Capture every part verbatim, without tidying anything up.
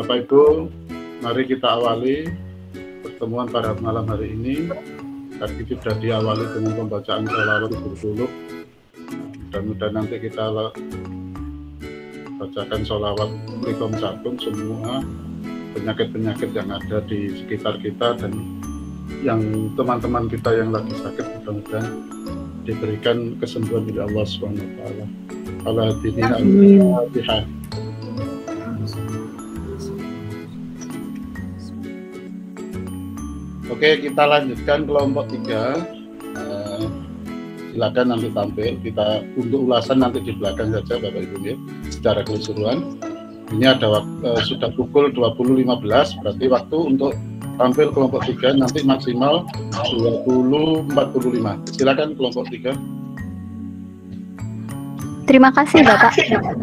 Bapak Ibu, mari kita awali pertemuan pada malam hari ini. Tadi sudah diawali dengan pembacaan sholawat bersuluk. Mudah-mudahan nanti kita bacakan sholawat likom catum semua penyakit-penyakit yang ada di sekitar kita dan yang teman-teman kita yang lagi sakit, mudah-mudahan diberikan kesembuhan oleh Allah subhanahu wa taala. Al-Fatihah. Oke, kita lanjutkan kelompok tiga. Uh, silakan nanti tampil. Kita untuk ulasan nanti di belakang saja Bapak Ibu ya, secara keseluruhan. Ini ada waktu, uh, sudah pukul dua puluh lima belas, berarti waktu untuk tampil kelompok tiga nanti maksimal dua puluh empat puluh lima. Silakan kelompok tiga. Terima kasih Bapak.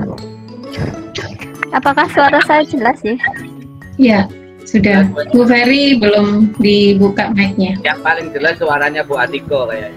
Apakah suara saya jelas ya? Iya, sudah. Bu Ferry belum dibuka mic-nya. Yang paling jelas suaranya Bu Atiko kayaknya.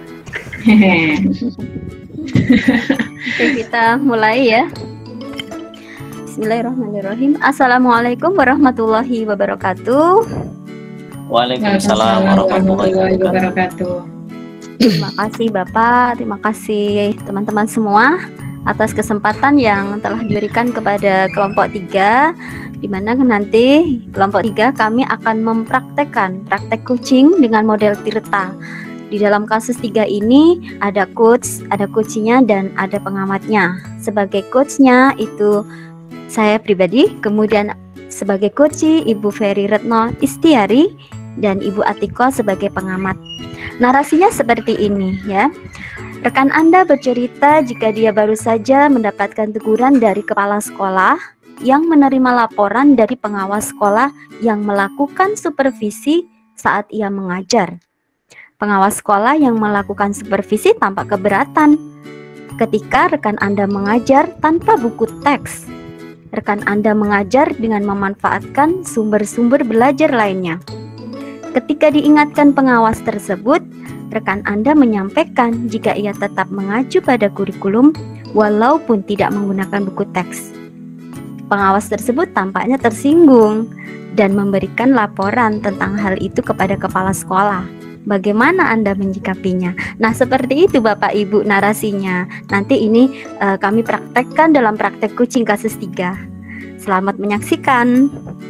Oke, kita mulai ya. Bismillahirrahmanirrahim. Assalamualaikum warahmatullahi wabarakatuh. Waalaikumsalam warahmatullahi wabarakatuh. Terima kasih Bapak, terima kasih teman-teman semua atas kesempatan yang telah diberikan kepada kelompok tiga, di mana nanti kelompok tiga kami akan mempraktekkan praktek coaching dengan model Tirta. Di dalam kasus tiga ini ada coach, ada coachnya dan ada pengamatnya. Sebagai coachnya itu saya pribadi, kemudian sebagai coach Ibu Ferry Retno Istiari dan Ibu Atiko sebagai pengamat. Narasinya seperti ini ya. Rekan Anda bercerita jika dia baru saja mendapatkan teguran dari kepala sekolah yang menerima laporan dari pengawas sekolah yang melakukan supervisi saat ia mengajar. Pengawas sekolah yang melakukan supervisi tampak keberatan ketika rekan Anda mengajar tanpa buku teks. Rekan Anda mengajar dengan memanfaatkan sumber-sumber belajar lainnya. Ketika diingatkan pengawas tersebut, rekan Anda menyampaikan jika ia tetap mengacu pada kurikulum walaupun tidak menggunakan buku teks. Pengawas tersebut tampaknya tersinggung dan memberikan laporan tentang hal itu kepada kepala sekolah. Bagaimana Anda menyikapinya? Nah, seperti itu Bapak Ibu narasinya. Nanti ini uh, kami praktekkan dalam praktek coaching kasus tiga. Selamat menyaksikan.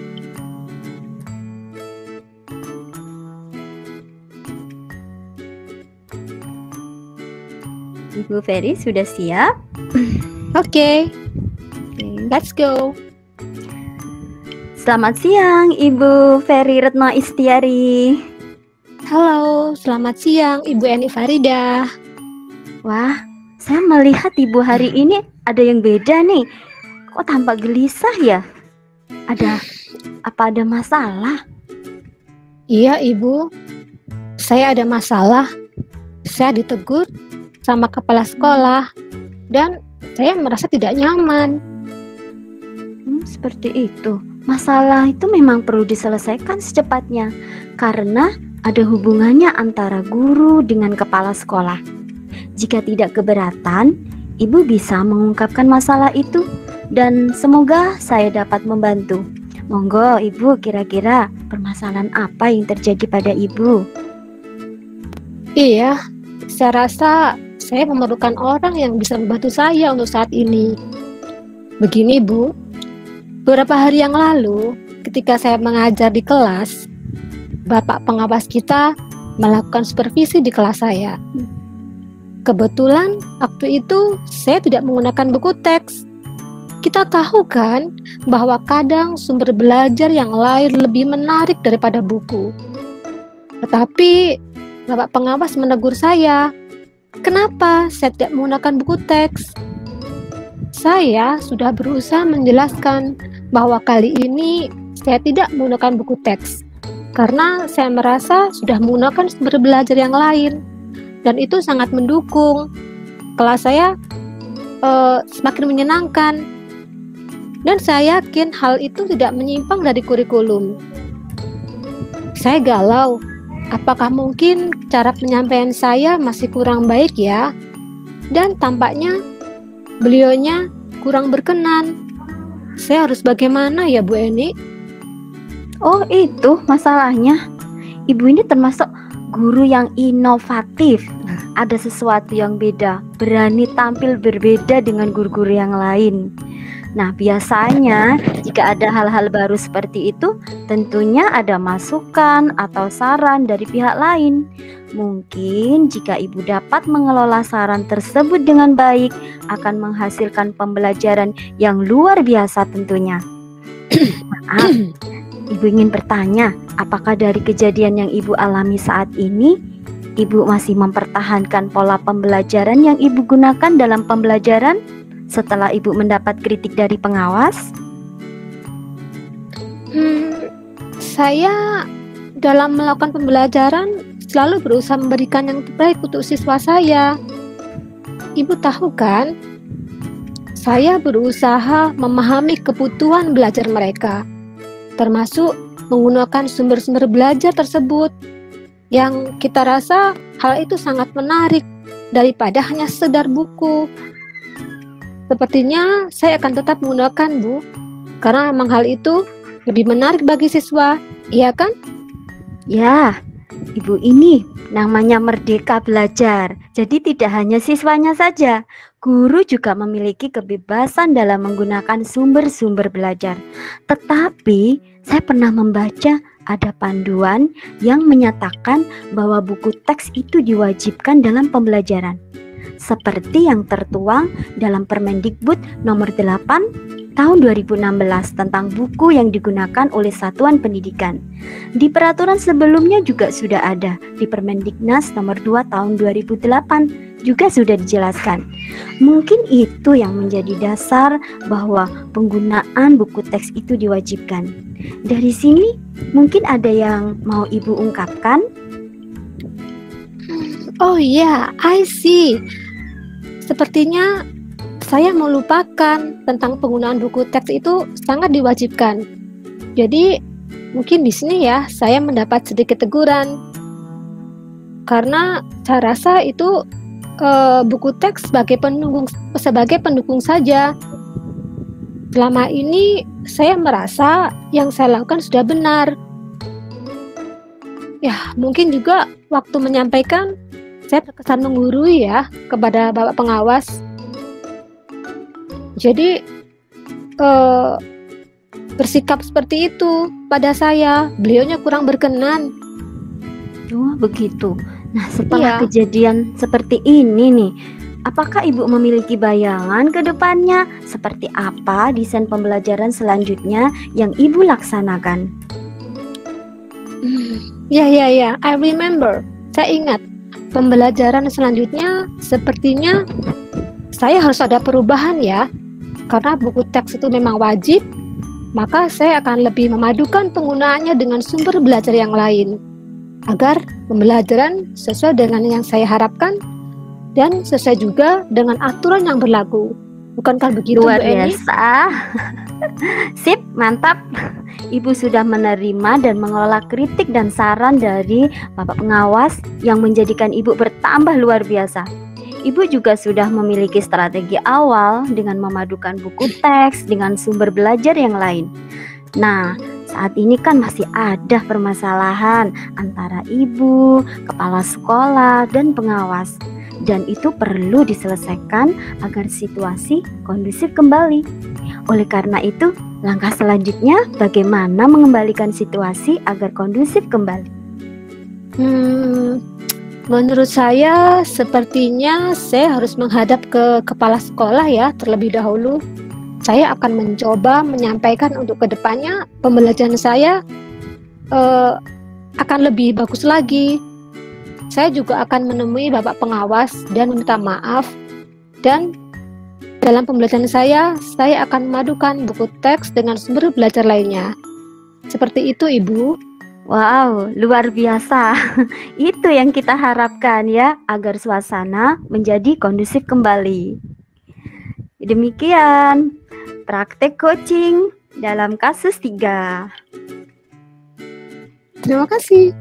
Ibu Ferry sudah siap? Oke, okay. Let's go. Selamat siang Ibu Ferry Retno Istiari. Halo, selamat siang Ibu Eni Farida. Wah, saya melihat Ibu hari ini ada yang beda nih. Kok tampak gelisah ya? Ada apa ada masalah? Iya Ibu, saya ada masalah. Saya ditegur sama kepala sekolah dan saya merasa tidak nyaman. Hmm, seperti itu. Masalah itu memang perlu diselesaikan secepatnya karena ada hubungannya antara guru dengan kepala sekolah. Jika tidak keberatan, Ibu bisa mengungkapkan masalah itu dan semoga saya dapat membantu. Monggo Ibu, kira-kira permasalahan apa yang terjadi pada Ibu? Iya, saya rasa saya memerlukan orang yang bisa membantu saya untuk saat ini. Begini Bu, beberapa hari yang lalu ketika saya mengajar di kelas, Bapak pengawas kita melakukan supervisi di kelas saya. Kebetulan waktu itu saya tidak menggunakan buku teks. Kita tahu kan bahwa kadang sumber belajar yang lain lebih menarik daripada buku. Tetapi Bapak pengawas menegur saya. Kenapa saya tidak menggunakan buku teks? Saya sudah berusaha menjelaskan bahwa kali ini saya tidak menggunakan buku teks karena saya merasa sudah menggunakan sumber belajar yang lain dan itu sangat mendukung. Kelas saya uh, semakin menyenangkan dan saya yakin hal itu tidak menyimpang dari kurikulum. Saya galau. Apakah mungkin cara penyampaian saya masih kurang baik ya? Dan tampaknya beliaunya kurang berkenan. Saya harus bagaimana ya Bu Eni? Oh, itu masalahnya. Ibu ini termasuk guru yang inovatif. Ada sesuatu yang beda, berani tampil berbeda dengan guru-guru yang lain. Nah, biasanya jika ada hal-hal baru seperti itu, tentunya ada masukan atau saran dari pihak lain. Mungkin jika ibu dapat mengelola saran tersebut dengan baik, akan menghasilkan pembelajaran yang luar biasa tentunya. Maaf, ibu ingin bertanya, apakah dari kejadian yang ibu alami saat ini, ibu masih mempertahankan pola pembelajaran yang ibu gunakan dalam pembelajaran setelah ibu mendapat kritik dari pengawas? Hmm, saya dalam melakukan pembelajaran selalu berusaha memberikan yang terbaik untuk siswa saya. Ibu tahu kan, saya berusaha memahami kebutuhan belajar mereka, termasuk menggunakan sumber-sumber belajar tersebut yang kita rasa hal itu sangat menarik daripada hanya sekedar buku. Sepertinya saya akan tetap menggunakan, Bu, karena memang hal itu lebih menarik bagi siswa, iya kan? Ya, ibu ini namanya merdeka belajar. Jadi tidak hanya siswanya saja, guru juga memiliki kebebasan dalam menggunakan sumber-sumber belajar. Tetapi saya pernah membaca ada panduan yang menyatakan bahwa buku teks itu diwajibkan dalam pembelajaran, seperti yang tertuang dalam Permendikbud nomor delapan tahun dua ribu enam belas tentang buku yang digunakan oleh satuan pendidikan. Di peraturan sebelumnya juga sudah ada, di Permendiknas nomor dua tahun dua ribu delapan juga sudah dijelaskan. Mungkin itu yang menjadi dasar bahwa penggunaan buku teks itu diwajibkan. Dari sini mungkin ada yang mau ibu ungkapkan? Oh iya, I see. Sepertinya saya melupakan tentang penggunaan buku teks itu sangat diwajibkan. Jadi mungkin di sini ya saya mendapat sedikit teguran karena saya rasa itu uh, buku teks sebagai pendukung sebagai pendukung saja. Selama ini saya merasa yang saya lakukan sudah benar. Ya mungkin juga waktu menyampaikan saya terkesan menggurui ya kepada Bapak pengawas. Jadi eh, bersikap seperti itu pada saya, beliaunya kurang berkenan. Oh begitu. Nah setelah Iya. kejadian seperti ini nih, apakah ibu memiliki bayangan ke depannya seperti apa desain pembelajaran selanjutnya yang ibu laksanakan? Hmm, ya ya ya, I remember. Saya ingat. Pembelajaran selanjutnya sepertinya saya harus ada perubahan ya. Karena buku teks itu memang wajib, maka saya akan lebih memadukan penggunaannya dengan sumber belajar yang lain agar pembelajaran sesuai dengan yang saya harapkan dan sesuai juga dengan aturan yang berlaku. Bukankah begitu, Luar Bu Eni? biasa. Sip, mantap. Ibu sudah menerima dan mengelola kritik dan saran dari Bapak pengawas yang menjadikan ibu bertambah luar biasa. Ibu juga sudah memiliki strategi awal dengan memadukan buku teks dengan sumber belajar yang lain. Nah, saat ini kan masih ada permasalahan antara ibu, kepala sekolah, dan pengawas. Dan itu perlu diselesaikan agar situasi kondusif kembali. Oleh karena itu, langkah selanjutnya bagaimana mengembalikan situasi agar kondusif kembali? Hmm, menurut saya sepertinya saya harus menghadap ke kepala sekolah ya terlebih dahulu. Saya akan mencoba menyampaikan untuk kedepannya pembelajaran saya uh, akan lebih bagus lagi. Saya juga akan menemui Bapak pengawas dan meminta maaf, dan dalam pembelajaran saya, saya akan memadukan buku teks dengan sumber belajar lainnya. Seperti itu, Ibu. Wow, luar biasa. Itu yang kita harapkan ya, agar suasana menjadi kondusif kembali. Demikian praktek coaching dalam kasus tiga. Terima kasih.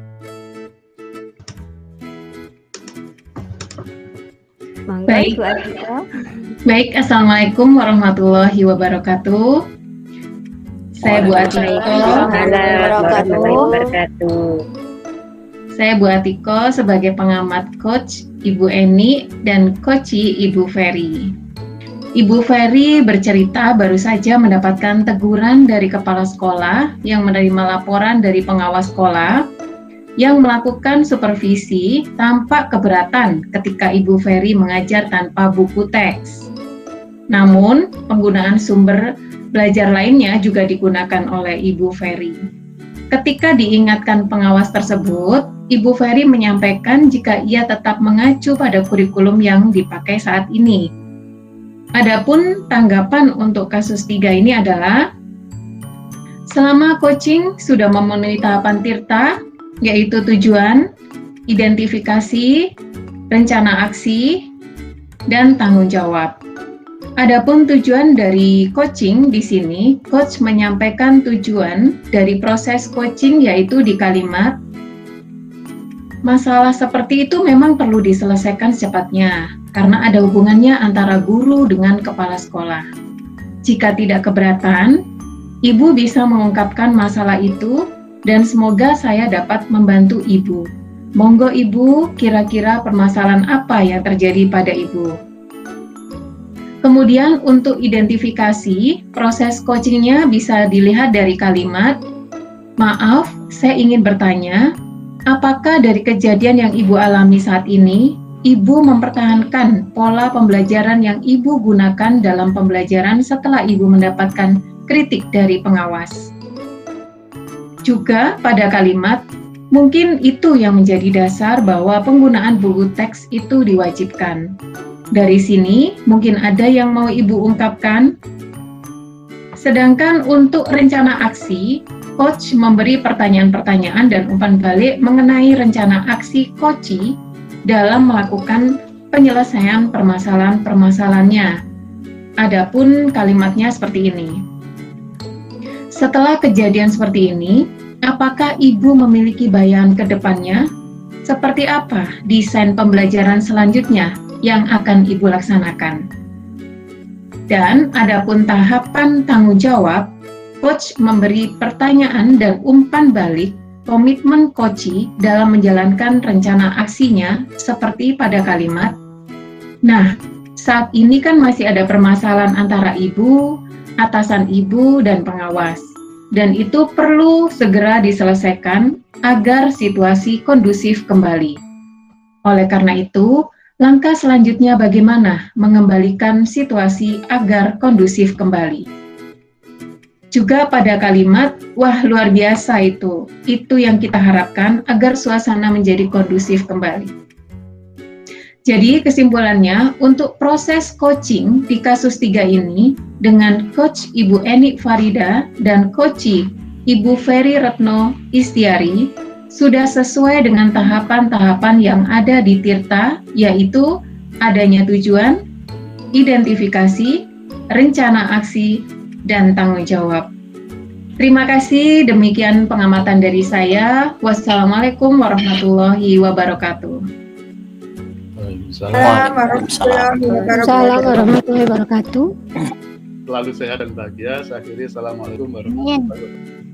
Monggo, Baik. Ibu Adita. Baik, Assalamualaikum warahmatullahi wabarakatuh. Saya Bu Atiko. Waalaikumsalam warahmatullahi wabarakatuh. Saya Bu Atiko sebagai pengamat coach Ibu Eni dan coachi Ibu Ferry. Ibu Ferry bercerita baru saja mendapatkan teguran dari kepala sekolah yang menerima laporan dari pengawas sekolah yang melakukan supervisi tanpa keberatan ketika Ibu Ferry mengajar tanpa buku teks. Namun, penggunaan sumber belajar lainnya juga digunakan oleh Ibu Ferry. Ketika diingatkan pengawas tersebut, Ibu Ferry menyampaikan jika ia tetap mengacu pada kurikulum yang dipakai saat ini. Adapun tanggapan untuk kasus tiga ini adalah, selama coaching sudah memenuhi tahapan Tirta, yaitu tujuan, identifikasi, rencana aksi, dan tanggung jawab. Adapun tujuan dari coaching di sini, coach menyampaikan tujuan dari proses coaching yaitu di kalimat, masalah seperti itu memang perlu diselesaikan secepatnya, karena ada hubungannya antara guru dengan kepala sekolah. Jika tidak keberatan, Ibu bisa mengungkapkan masalah itu dan semoga saya dapat membantu Ibu. Monggo Ibu, kira-kira permasalahan apa yang terjadi pada Ibu? Kemudian untuk identifikasi, proses coachingnya bisa dilihat dari kalimat, maaf, saya ingin bertanya, apakah dari kejadian yang Ibu alami saat ini, Ibu mempertahankan pola pembelajaran yang Ibu gunakan dalam pembelajaran setelah Ibu mendapatkan kritik dari pengawas? Juga pada kalimat, mungkin itu yang menjadi dasar bahwa penggunaan buku teks itu diwajibkan. Dari sini, mungkin ada yang mau Ibu ungkapkan. Sedangkan untuk rencana aksi, coach memberi pertanyaan-pertanyaan dan umpan balik mengenai rencana aksi coachi dalam melakukan penyelesaian permasalahan-permasalahannya. Adapun kalimatnya seperti ini. Setelah kejadian seperti ini, apakah Ibu memiliki bayangan ke depannya? Seperti apa desain pembelajaran selanjutnya yang akan Ibu laksanakan? Dan adapun tahapan tanggung jawab, coach memberi pertanyaan dan umpan balik komitmen coachi dalam menjalankan rencana aksinya seperti pada kalimat, nah, saat ini kan masih ada permasalahan antara Ibu, atasan Ibu, dan pengawas. Dan itu perlu segera diselesaikan agar situasi kondusif kembali. Oleh karena itu, langkah selanjutnya bagaimana mengembalikan situasi agar kondusif kembali. Juga pada kalimat, wah luar biasa itu, itu yang kita harapkan agar suasana menjadi kondusif kembali. Jadi kesimpulannya, untuk proses coaching di kasus tiga ini, dengan Coach Ibu Eni Farida dan Coachi Ibu Ferry Retno Istiari, sudah sesuai dengan tahapan-tahapan yang ada di Tirta, yaitu adanya tujuan, identifikasi, rencana aksi, dan tanggung jawab. Terima kasih, demikian pengamatan dari saya. Wassalamualaikum warahmatullahi wabarakatuh. Waalaikumsalam warahmatullahi wabarakatuh. Selalu sehat dan bahagia. Saya akhiri, assalamualaikum warahmatullahi wabarakatuh.